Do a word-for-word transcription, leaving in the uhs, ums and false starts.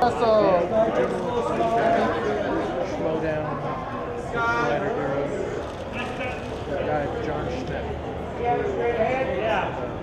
Hustle. Slow down. Glider hero. Guy John Schmidt. Yeah.